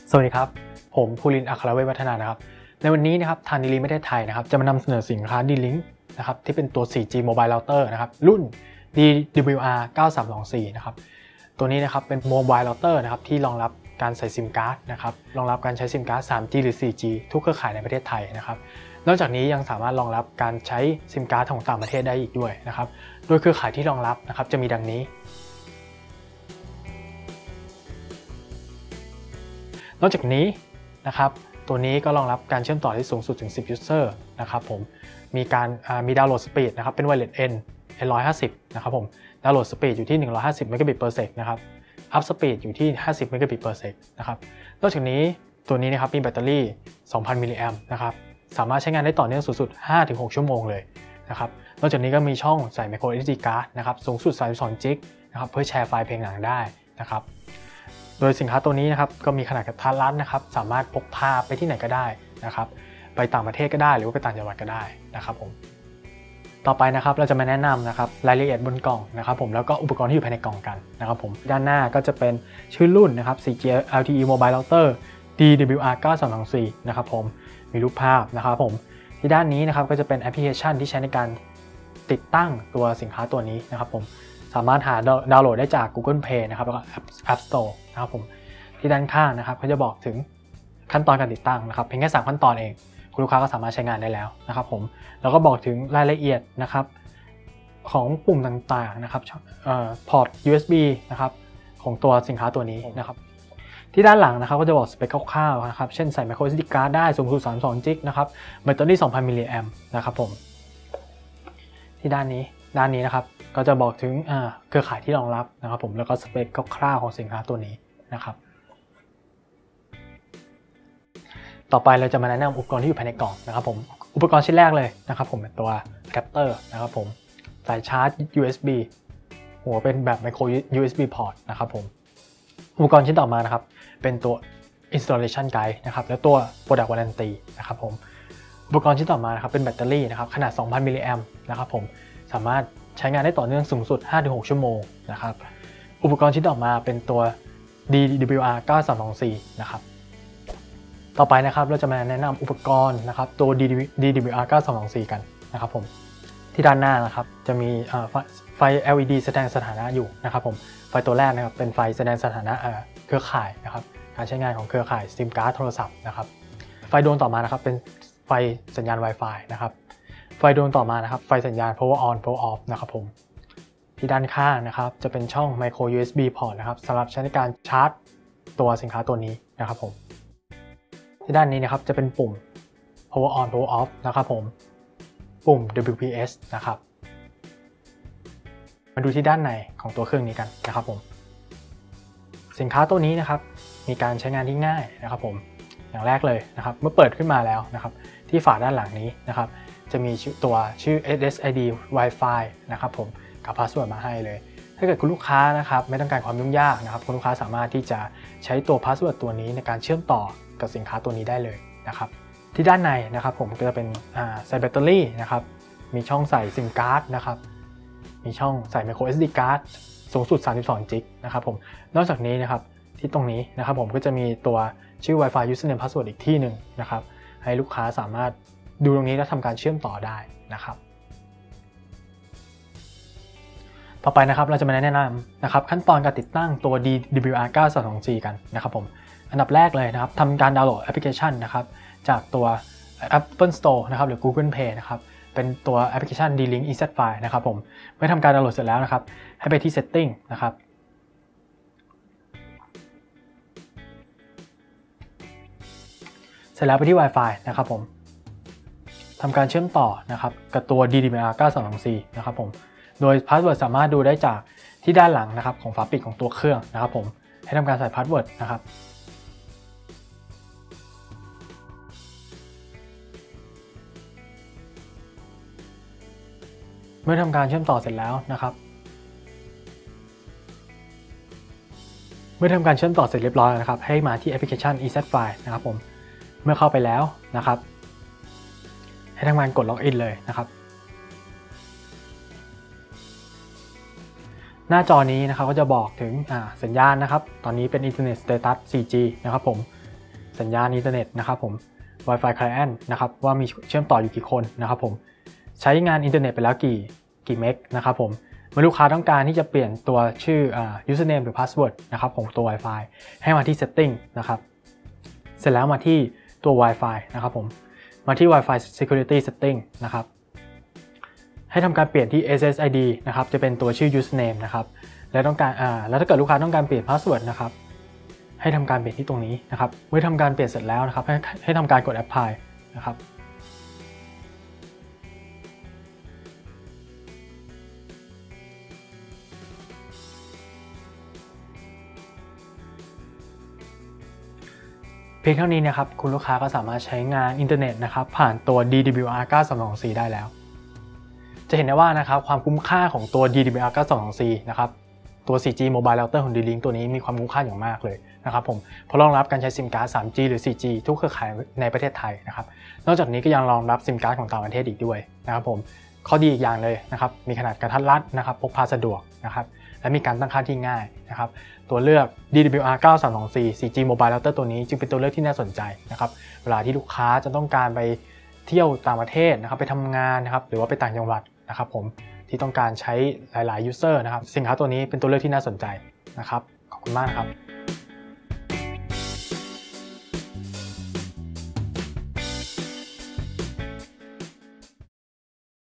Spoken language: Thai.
สวัสดีครับผมภูรินทร์ อัครเวชวัฒนานะครับในวันนี้นะครับทางดีลิงก์ประเทศไทยนะครับจะมานำเสนอสินค้าดีลิงก์นะครับที่เป็นตัว 4G Mobile Router นะครับรุ่น DWR 9324นะครับตัวนี้นะครับเป็น Mobile Router นะครับที่รองรับการใส่ซิมการ์ดนะครับรองรับการใช้ซิมการ์ด 3G หรือ 4G ทุกเครือข่ายในประเทศไทยนะครับนอกจากนี้ยังสามารถรองรับการใช้ซิมการ์ดของต่างประเทศได้อีกด้วยนะครับโดยเครือข่ายที่รองรับนะครับจะมีดังนี้นอกจากนี้นะครับตัวนี้ก็รองรับการเชื่อมต่อที่สูงสุดถึง10 user นะครับผมมีดาวน์โหลดสปีดนะครับเป็น Wireless N 150นะครับผมดาวน์โหลดสปีดอยู่ที่150 Mbps นะครับอัพสปีดอยู่ที่50 Mbps นะครับนอกจากนี้ตัวนี้นะครับมีแบตเตอรี่ 2,000 มิลลิแอมป์นะครับสามารถใช้งานได้ต่อเนื่องสูงสุด 5-6 ชั่วโมงเลยนะครับนอกจากนี้ก็มีช่องใส่ micro SD card นะครับสูงสุด32 GB นะครับเพื่อแชร์ไฟล์เพลงหนังได้นะครับโดยสินค้าตัวนี้นะครับก็มีขนาดกระทัดรัดนะครับสามารถพกพาไปที่ไหนก็ได้นะครับไปต่างประเทศก็ได้หรือว่าไปต่างจังหวัดก็ได้นะครับผมต่อไปนะครับเราจะมาแนะนำนะครับรายละเอียดบนกล่องนะครับผมแล้วก็อุปกรณ์ที่อยู่ภายในกล่องกันนะครับผมด้านหน้าก็จะเป็นชื่อรุ่นนะครับ 4G LTE Mobile Router DWR 9324นะครับผมมีรูปภาพนะครับผมที่ด้านนี้นะครับก็จะเป็นแอปพลิเคชันที่ใช้ในการติดตั้งตัวสินค้าตัวนี้นะครับผมสามารถหาดาวน์โหลดได้จาก Google Play นะครับแล้วก็ App Store นะครับผมที่ด้านข้างนะครับเขาจะบอกถึงขั้นตอนการติดตั้งนะครับเพียงแค่3ขั้นตอนเองคุณลูกค้าก็สามารถใช้งานได้แล้วนะครับผมแล้วก็บอกถึงรายละเอียดนะครับของปุ่มต่างๆนะครับพอร์ต USB นะครับของตัวสินค้าตัวนี้นะครับที่ด้านหลังนะครับก็จะบอกสเปคคร่าวๆนะครับเช่นใส่ micro SD card ได้สูงสุด32 GB นะครับแบตเตอรี่ 2,000 มิลลิแอมป์นะครับผมที่ด้านนี้นะครับก็จะบอกถึงเครือข่ายที่รองรับนะครับผมแล้วก็สเปคคร่าวๆของสินค้าตัวนี้นะครับต่อไปเราจะมาแนะนำอุปกรณ์ที่อยู่ภายในกล่องนะครับผมอุปกรณ์ชิ้นแรกเลยนะครับผมเป็นตัวอะแดปเตอร์นะครับผมสายชาร์จ USB หัวเป็นแบบ micro USB port นะครับผมอุปกรณ์ชิ้นต่อมานะครับเป็นตัว installation guide นะครับและตัว product warranty นะครับผมอุปกรณ์ชิ้นต่อมานะครับเป็นแบตเตอรี่นะครับขนาด 2,000 มิลลิแอมป์นะครับผมสามารถใช้งานได้ต่อเนื่องสูงสุด 5-6 ชั่วโมงนะครับอุปกรณ์ชิ้นต่อมาเป็นตัว DWR 9324นะครับต่อไปนะครับเราจะมาแนะนำอุปกรณ์นะครับตัว DWR 9324กันนะครับผมที่ด้านหน้านะครับจะมีไฟ LED แสดงสถานะอยู่นะครับผมไฟตัวแรกนะครับเป็นไฟแสดงสถานะเครือข่ายนะครับการใช้งานของเครือข่ายซิมการ์ดโทรศัพท์นะครับไฟดวงต่อมานะครับเป็นไฟสัญญาณ Wi-Fi นะครับไฟดวงต่อมานะครับไฟสัญญาณ power on power off นะครับผมที่ด้านข้างนะครับจะเป็นช่อง micro USB port นะครับสำหรับใช้ในการชาร์จตัวสินค้าตัวนี้นะครับผมที่ด้านนี้นะครับจะเป็นปุ่ม power on power off นะครับผมปุ่ม WPS นะครับมาดูที่ด้านในของตัวเครื่องนี้กันนะครับผมสินค้าตัวนี้นะครับมีการใช้งานที่ง่ายนะครับผมอย่างแรกเลยนะครับเมื่อเปิดขึ้นมาแล้วนะครับที่ฝาด้านหลังนี้นะครับจะมีตัวชื่อ SSID Wi-Fi นะครับผมกับพาสเวิร์ดมาให้เลยถ้าเกิดคุณลูกค้านะครับไม่ต้องการความยุ่งยากนะครับคุณลูกค้าสามารถที่จะใช้ตัวพาสเวิร์ดตัวนี้ในการเชื่อมต่อกับสินค้าตัวนี้ได้เลยนะครับที่ด้านในนะครับผมก็จะเป็นใส่แบตเตอรี่นะครับมีช่องใส่ซิมการ์ดนะครับมีช่องใส่ micro SD card สูงสุด32 GB นะครับผมนอกจากนี้นะครับที่ตรงนี้นะครับผมก็จะมีตัวชื่อ Wi-Fi username password อีกที่หนึ่งนะครับให้ลูกค้าสามารถดูตรงนี้แล้วทำการเชื่อมต่อได้นะครับต่อไปนะครับเราจะมาแนะนำนะครับขั้นตอนการติดตั้งตัว DWR 9324กันนะครับผมอันดับแรกเลยนะครับทำการดาวน์โหลดแอปพลิเคชันนะครับจากตัว Apple Store นะครับหรือ Google Play นะครับเป็นตัวแอปพลิเคชัน D-Link EZ-File นะครับผมเมื่อทำการดาวน์โหลดเสร็จแล้วนะครับให้ไปที่ Setting นะครับเสร็จแล้วไปที่ Wi-Fi นะครับผมทำการเชื่อมต่อนะครับกับตัว DWR 9324นะครับผมโดยพาสเวิร์ดสามารถดูได้จากที่ด้านหลังนะครับของฝาปิดของตัวเครื่องนะครับผมให้ทำการใส่พาสเวิร์ดนะครับเมื่อทำการเชื่อมต่อเสร็จแล้วนะครับเมื่อทำการเชื่อมต่อเสร็จเรียบร้อยนะครับให้มาที่แอปพลิเคชัน EZ-File นะครับผมเมื่อเข้าไปแล้วนะครับให้ทำการกดล็อกอินเลยนะครับหน้าจอนี้นะครับก็จะบอกถึงสัญญาณนะครับตอนนี้เป็น Internet Status 4G นะครับผมสัญญาณอินเทอร์เน็ตนะครับผม Wi-Fi Client นะครับว่ามีเชื่อมต่ออยู่กี่คนนะครับผมใช้งานอินเทอร์เน็ตไปแล้วกี่เมกนะครับผมเมื่อลูกค้าต้องการที่จะเปลี่ยนตัวชื่อusername หรือ password นะครับของตัว Wi-Fi ให้มาที่ setting นะครับเสร็จแล้วมาที่ตัว Wi-Fi นะครับผมมาที่ Wi-Fi security setting นะครับให้ทำการเปลี่ยนที่ SSID นะครับจะเป็นตัวชื่อ username นะครับแล้วถ้าเกิดลูกค้าต้องการเปลี่ยน password นะครับให้ทำการเปลี่ยนที่ตรงนี้นะครับเมื่อทำการเปลี่ยนเสร็จแล้วนะครับให้ทำการกด apply นะครับเพียงเท่านี้นะครับคุณลูกค้าก็สามารถใช้งานอินเทอร์เน็ตนะครับผ่านตัว DWR 924 ได้แล้วจะเห็นได้ว่านะครับความคุ้มค่าของตัว DWR 924 นะครับตัว 4G Mobile Router ของ D-Link ตัวนี้มีความคุ้มค่าอย่างมากเลยนะครับผมเพราะรองรับการใช้ซิมการ์ด 3G หรือ 4G ทุกเครือข่ายในประเทศไทยนะครับนอกจากนี้ก็ยังรองรับซิมการ์ดของต่างประเทศอีกด้วยนะครับผมข้อดีอีกอย่างเลยนะครับมีขนาดกระทัดรัดนะครับพกพาสะดวกนะครับและมีการตั้งค่าที่ง่ายนะครับตัวเลือก DWR 9324 4G Mobile Router ตัวนี้จึงเป็นตัวเลือกที่น่าสนใจนะครับเวลาที่ลูกค้าจะต้องการไปเที่ยวต่างประเทศนะครับไปทำงานนะครับหรือว่าไปต่างจังหวัดนะครับผมที่ต้องการใช้หลายๆ user นะครับสินค้าตัวนี้เป็นตัวเลือกที่น่าสนใจนะครับขอบคุณมากครับ